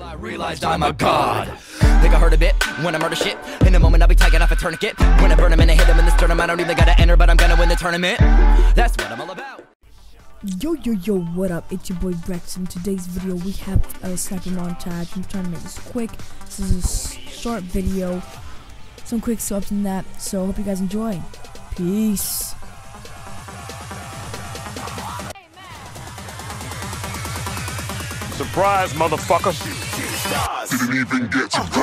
Till I realized I'm a god. Think I heard a bit when I murder shit. In a moment I'll be taking off a tourniquet. When I burn him and I hit him in the sternum, I don't even gotta enter, but I'm gonna win the tournament. That's what I'm all about. Yo, what up? It's your boy Rexit. In today's video, we have a sniper montage. I'm trying to make this quick. This is a short video. Some quick subs in that. So, hope you guys enjoy. Peace. Surprise, motherfucker. Didn't even get to